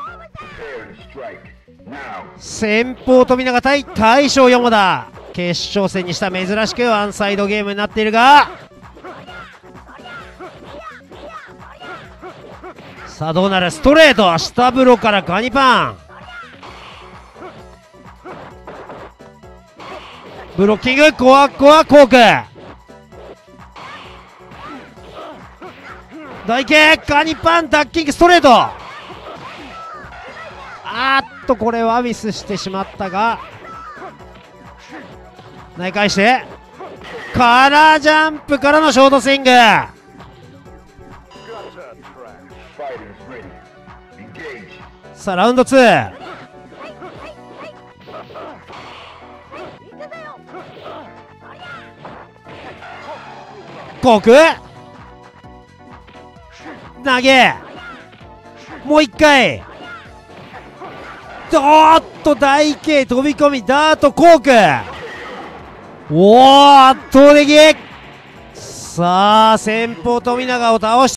先方富永対大将山田、決勝戦にした珍しくワンサイドゲームになっているが、さあどうなる。ストレート下風呂からガニパン、ブロッキング、コアコアコーク、台形ガニパン、ダッキングストレート、これはミスしてしまったが、投げ返してカラージャンプからのショートスイング。さあラウンド2、コーク投げ、もう一回、台形飛び込みダートコーク、圧倒的。さあ先方富永を倒し